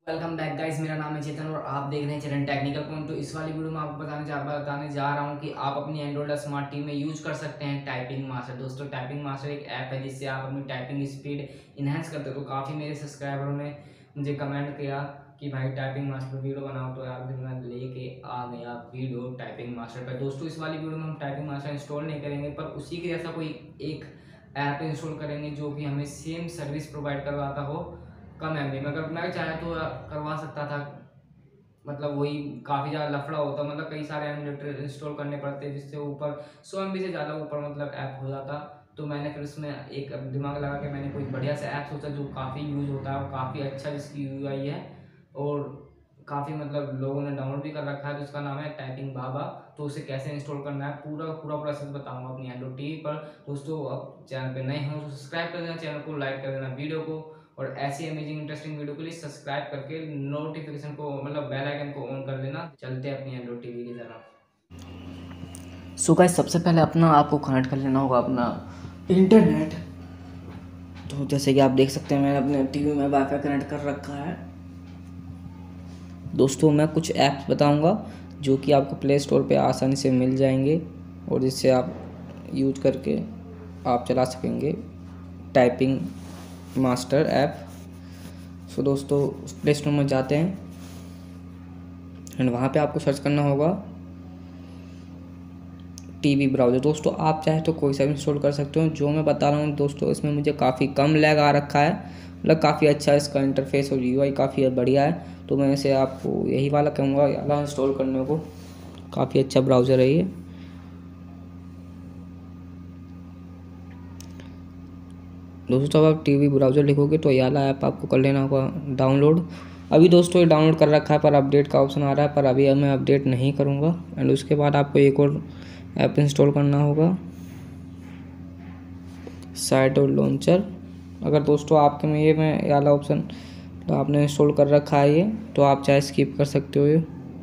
Welcome back guys, मेरा नाम है चेतन और आप देख रहे हैं चैनल टेक्निकल पॉइंट। तो इस वाली वीडियो में आपको बताने जा रहा हूं कि आप अपनी एंड्रॉइड स्मार्ट टीवी में यूज कर सकते हैं टाइपिंग मास्टर। दोस्तों, टाइपिंग मास्टर एक ऐप है जिससे आप अपनी टाइपिंग स्पीड इन्हेंस करते हो। तो काफ़ी मेरे सब्सक्राइबरों ने मुझे कमेंट किया कि भाई टाइपिंग मास्टर पर वीडियो बनाओ, तो यार फिर मैं लेके आ गया वीडियो टाइपिंग मास्टर पर। दोस्तों, इस वाली वीडियो में हम टाइपिंग मास्टर इंस्टॉल नहीं करेंगे, पर उसी के जैसा कोई एक ऐप इंस्टॉल करेंगे जो कि हमें सेम सर्विस प्रोवाइड करवाता हो कम एमबी में। अगर मैं चाहे तो करवा सकता था, मतलब वही काफ़ी ज़्यादा लफड़ा होता, मतलब कई सारे एमुलेटर इंस्टॉल करने पड़ते हैं जिससे ऊपर 100 MB से ज़्यादा ऊपर मतलब ऐप हो जाता। तो मैंने फिर उसमें एक दिमाग लगा के मैंने कोई बढ़िया सा ऐप सोचा जो काफ़ी यूज़ होता है और काफ़ी अच्छा जिसकी यूआई है और काफ़ी मतलब लोगों ने डाउनलोड भी कर रखा है। तो उसका नाम है टाइपिंग बाबा। तो उसे कैसे इंस्टॉल करना है पूरा पूरा प्रोसेस बताऊंगा अपनी एंड्रॉइड टीवी पर। दोस्तों, अब चैनल पे नए हो तो सब्सक्राइब कर देना, चैनल को लाइक कर देना वीडियो को, और ऐसी अमेजिंग इंटरेस्टिंग वीडियो के लिए सब्सक्राइब करके नोटिफिकेशन को मतलब बेल आइकन को ऑन कर लेना। चलते हैं अपनी एंड्रॉइड टीवी की तरफ। सो गाइस, सबसे पहले अपना आपको कनेक्ट कर लेना होगा अपना इंटरनेट। तो जैसे कि आप देख सकते हैं मैंने अपने टीवी में वाईफाई कनेक्ट कर रखा है। दोस्तों, मैं कुछ ऐप्स बताऊंगा जो कि आपको प्ले स्टोर पे आसानी से मिल जाएंगे और जिससे आप यूज करके आप चला सकेंगे टाइपिंग मास्टर ऐप। सो दोस्तों, प्ले स्टोर में जाते हैं एंड वहाँ पे आपको सर्च करना होगा टीवी ब्राउज़र। दोस्तों, आप चाहे तो कोई सा भी इंस्टॉल कर सकते हो। जो मैं बता रहा हूँ दोस्तों, इसमें मुझे काफ़ी कम लैग आ रखा है, मतलब काफ़ी अच्छा है इसका इंटरफेस और यूआई काफ़ी बढ़िया है। तो मैं इसे आपको यही वाला कहूँगा वाला इंस्टॉल करने को। काफ़ी अच्छा ब्राउज़र है ये। दोस्तों, अब आप टीवी ब्राउज़र लिखोगे तो ये वाला ऐप आपको कर लेना होगा डाउनलोड। अभी दोस्तों ये डाउनलोड कर रखा है पर अपडेट का ऑप्शन आ रहा है, पर अभी मैं अपडेट नहीं करूँगा। एंड उसके बाद आपको एक और ऐप इंस्टॉल करना होगा, साइट और लॉन्चर। अगर दोस्तों आपके में ये मैं ये वाला ऑप्शन तो आपने इंस्टॉल कर रखा है ये, तो आप चाहे स्किप कर सकते हो।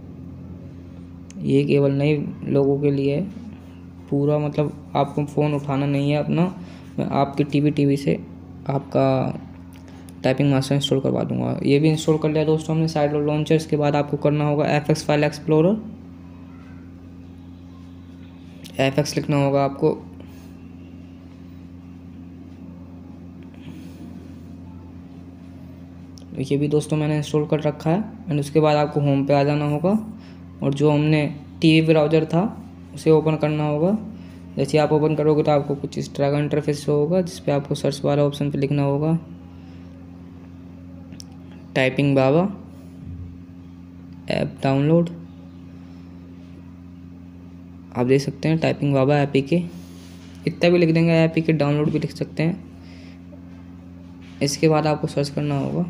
ये केवल नए लोगों के लिए है। पूरा मतलब आपको फ़ोन उठाना नहीं है अपना, मैं आपके टीवी से आपका टाइपिंग मास्टर इंस्टॉल करवा दूंगा। ये भी इंस्टॉल कर लिया दोस्तों हमने साइड और लॉन्चर। इसके बाद आपको करना होगा एफएक्स फाइल एक्सप्लोरर। एफएक्स लिखना होगा आपको। ये भी दोस्तों मैंने इंस्टॉल कर रखा है। एंड उसके बाद आपको होम पे आ जाना होगा और जो हमने टीवी ब्राउज़र था उसे ओपन करना होगा। जैसे आप ओपन करोगे तो आपको कुछ इस तरह का इंटरफेस होगा जिस पे आपको सर्च वाला ऑप्शन पे लिखना होगा टाइपिंग बाबा ऐप डाउनलोड। आप देख सकते हैं टाइपिंग बाबा ऐप के इतना भी लिख देंगे, ऐप के डाउनलोड भी लिख सकते हैं। इसके बाद आपको सर्च करना होगा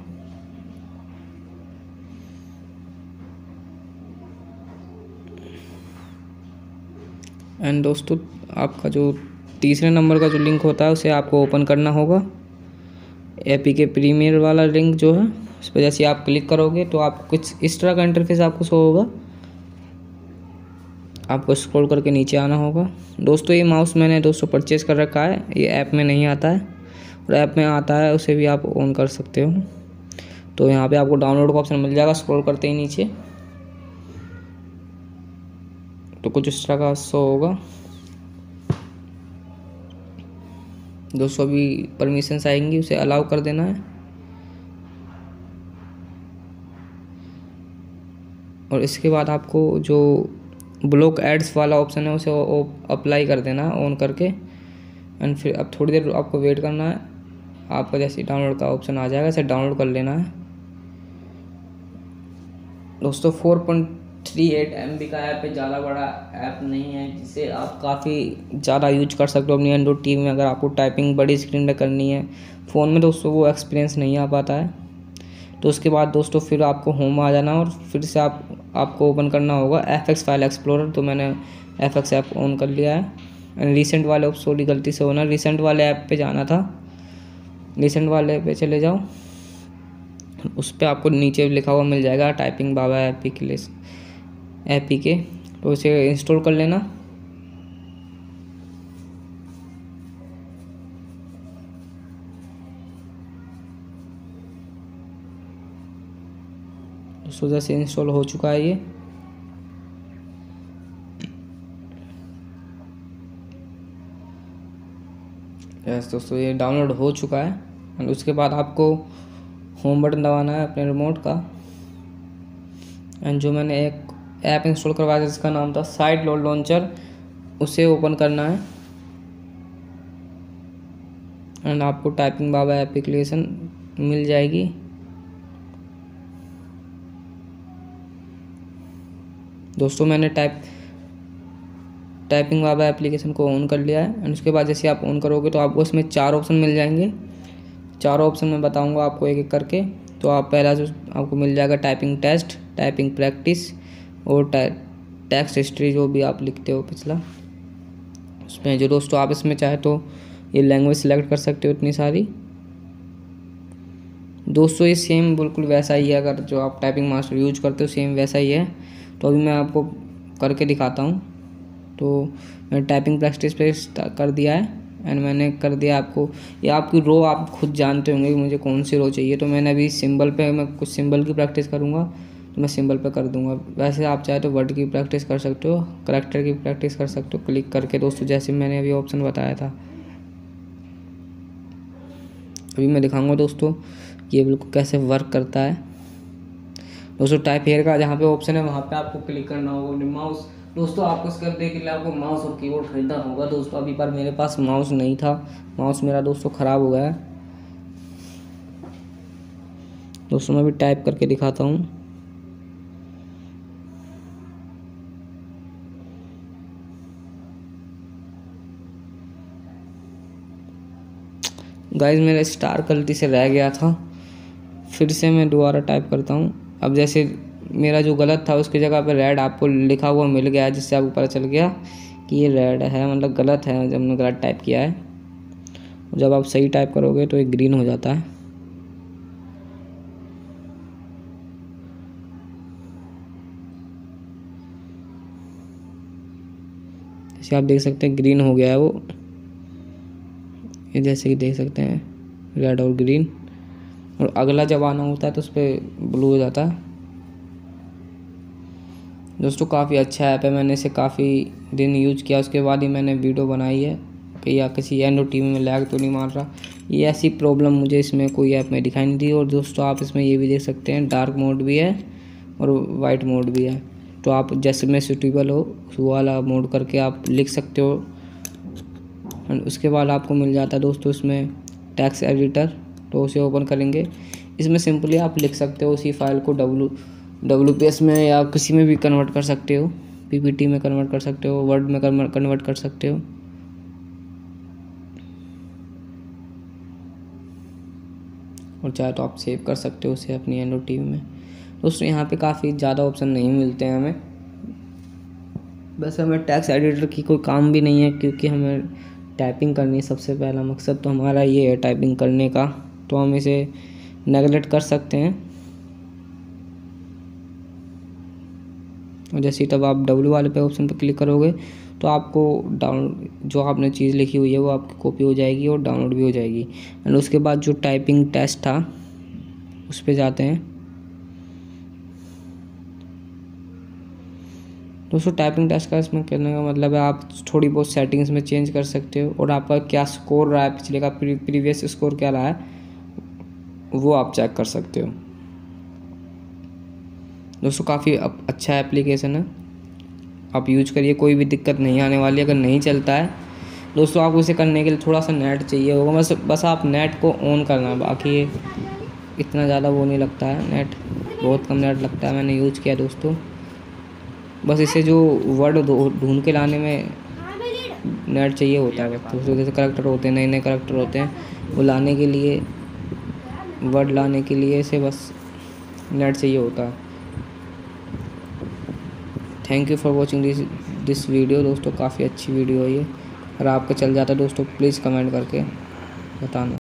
एंड दोस्तों आपका जो तीसरे नंबर का जो लिंक होता है उसे आपको ओपन करना होगा। एपी के प्रीमियर वाला लिंक जो है उस पर जैसे आप क्लिक करोगे तो आपको कुछ इस तरह का इंटरफेस आपको शो होगा। आपको स्क्रॉल करके नीचे आना होगा। दोस्तों, ये माउस मैंने दोस्तों परचेज़ कर रखा है, ये ऐप में नहीं आता है और ऐप में आता है उसे भी आप ऑन कर सकते हो। तो यहाँ पे आपको डाउनलोड का ऑप्शन मिल जाएगा स्क्रॉल करते ही नीचे, तो कुछ इस तरह का शो होगा। दोस्तों, अभी परमिशंस आएंगी उसे अलाउ कर देना है और इसके बाद आपको जो ब्लॉक एड्स वाला ऑप्शन है उसे अप्लाई कर देना है ऑन करके। एंड फिर अब थोड़ी देर आपको वेट करना है। आपका जैसे डाउनलोड का ऑप्शन आ जाएगा इसे डाउनलोड कर लेना है। दोस्तों, 4.38 MB का ऐप है, ज़्यादा बड़ा ऐप नहीं है जिसे आप काफ़ी ज़्यादा यूज कर सकते हो अपनी एंड्रॉइड टीवी में। अगर आपको टाइपिंग बड़ी स्क्रीन पे करनी है फ़ोन में दोस्तों वो एक्सपीरियंस नहीं आ पाता है। तो उसके बाद दोस्तों फिर आपको होम आ जाना और फिर से आपको ओपन करना होगा एफएक्स फाइल एक्सप्लोरर। तो मैंने एफएक्स ऐप ऑन कर लिया है। रिसेंट वाले ऑप्शन गलती से होना, रिसेंट वाले ऐप पे जाना था, रिसेंट वाले पे चले जाओ। उस पर आपको नीचे लिखा हुआ मिल जाएगा टाइपिंग बाबा ऐपी के लिए ऐपी के, तो उसे इंस्टॉल कर लेना। दोस्तों जैसे इंस्टॉल हो चुका है ये। यस दोस्तों ये डाउनलोड हो चुका है। एंड उसके बाद आपको होम बटन दबाना है अपने रिमोट का। एंड जो मैंने एक ऐप इंस्टॉल करवाया जिसका नाम था साइड लोड लॉन्चर, उसे ओपन करना है। एंड आपको टाइपिंग बाबा एप्लीकेशन मिल जाएगी। दोस्तों मैंने टाइपिंग बाबा एप्लीकेशन को ऑन कर लिया है। एंड उसके बाद जैसे आप ऑन करोगे तो आपको इसमें 4 ऑप्शन मिल जाएंगे। 4 ऑप्शन मैं बताऊंगा आपको एक एक करके। तो आप पहला जो आपको मिल जाएगा टाइपिंग टेस्ट, टाइपिंग प्रैक्टिस और टेक्स्ट हिस्ट्री, जो भी आप लिखते हो पिछला उसमें। जो दोस्तों आप इसमें चाहे तो ये लैंग्वेज सेलेक्ट कर सकते हो इतनी सारी। दोस्तों ये सेम बिल्कुल वैसा ही है, अगर जो आप टाइपिंग मास्टर यूज करते हो सेम वैसा ही है। तो अभी मैं आपको करके दिखाता हूँ। तो मैंने टाइपिंग प्रैक्टिस पे कर दिया है। एंड मैंने कर दिया आपको, ये आपकी रो आप खुद जानते होंगे कि मुझे कौन सी रो चाहिए। तो मैंने अभी सिंबल पे, मैं कुछ सिंबल की प्रैक्टिस करूँगा तो मैं सिंबल पे कर दूँगा। वैसे आप चाहे तो वर्ड की प्रैक्टिस कर सकते हो, करैक्टर की प्रैक्टिस कर सकते हो क्लिक करके दोस्तों, जैसे मैंने अभी ऑप्शन बताया था। अभी मैं दिखाऊंगा दोस्तों ये बिल्कुल कैसे वर्क करता है। दोस्तों टाइप हेयर का जहाँ पे ऑप्शन है वहाँ पे आपको क्लिक करना होगा। माउस दोस्तों आपको इसको करने के लिए आपको माउस और कीबोर्ड खरीदना होगा दोस्तों। अभी पर मेरे पास माउस नहीं था, माउस मेरा दोस्तों ख़राब हो गया है। दोस्तों मैं अभी टाइप करके दिखाता हूँ। गाइस मेरा स्टार गलती से रह गया था, फिर से मैं दोबारा टाइप करता हूँ। अब जैसे मेरा जो गलत था उसकी जगह पे रेड आपको लिखा हुआ मिल गया है, जिससे आपको पता चल गया कि ये रेड है, मतलब गलत है जब मैंने गलत टाइप किया है। जब आप सही टाइप करोगे तो ये ग्रीन हो जाता है। जैसे आप देख सकते हैं ग्रीन हो गया है वो, ये जैसे कि देख सकते हैं रेड और ग्रीन। और अगला जब आना होता है तो उस पर ब्लू हो जाता है। दोस्तों काफ़ी अच्छा ऐप है, मैंने इसे काफ़ी दिन यूज किया, उसके बाद ही मैंने वीडियो बनाई है कि या किसी एंड्रॉइड टीवी में लैग तो नहीं मार रहा। ये ऐसी प्रॉब्लम मुझे इसमें कोई ऐप में दिखाई नहीं दी। और दोस्तों आप इसमें ये भी देख सकते हैं डार्क मोड भी है और वाइट मोड भी है। तो आप जैसे में सूटेबल हो वो वाला मोड करके आप लिख सकते हो। और उसके बाद आपको मिल जाता है दोस्तों इसमें टेक्स्ट एडिटर, तो उसे ओपन करेंगे। इसमें सिंपली आप लिख सकते हो उसी फाइल को WPS में या किसी में भी कन्वर्ट कर सकते हो, PPT में कन्वर्ट कर सकते हो, वर्ड में कन्वर्ट कर सकते हो। और चाहे तो आप सेव कर सकते हो उसे अपनी एंड्रॉइड टीवी में। दोस्तों यहाँ पे काफ़ी ज़्यादा ऑप्शन नहीं मिलते हैं हमें, वैसे हमें टेक्स्ट एडिटर की कोई काम भी नहीं है क्योंकि हमें टाइपिंग करनी है। सबसे पहला मकसद तो हमारा ये है टाइपिंग करने का, तो हम इसे नेगलेक्ट कर सकते हैं। और जैसे तब आप W वाले पे ऑप्शन पर क्लिक करोगे तो आपको जो आपने चीज़ लिखी हुई है वो आपकी कॉपी हो जाएगी और डाउनलोड भी हो जाएगी। एंड उसके बाद जो टाइपिंग टेस्ट था उस पर जाते हैं। दोस्तों टाइपिंग टेस्ट का इसमें कहने का मतलब है आप थोड़ी बहुत सेटिंग्स में चेंज कर सकते हो और आपका क्या स्कोर रहा है, पिछले का प्रीवियस स्कोर क्या रहा है वो आप चेक कर सकते हो। दोस्तों काफ़ी अच्छा एप्लीकेशन है, आप यूज करिए, कोई भी दिक्कत नहीं आने वाली। अगर नहीं चलता है दोस्तों आपको इसे करने के लिए थोड़ा सा नेट चाहिए होगा, बस आप नेट को ऑन करना है, बाकी ये इतना ज़्यादा वो नहीं लगता है, नेट बहुत कम नेट लगता है। मैंने यूज किया दोस्तों, बस इसे जो वर्ड ढूंढ के लाने में नेट चाहिए होता है दोस्तों। जैसे करैक्टर होते हैं, नए नए करैक्टर होते हैं, वो लाने के लिए, वर्ड लाने के लिए इसे बस नेट चाहिए होता है। Thank you for watching this video. दोस्तों काफ़ी अच्छी वीडियो है ये। अगर आपका चल जाता है दोस्तों प्लीज़ कमेंट करके बताना।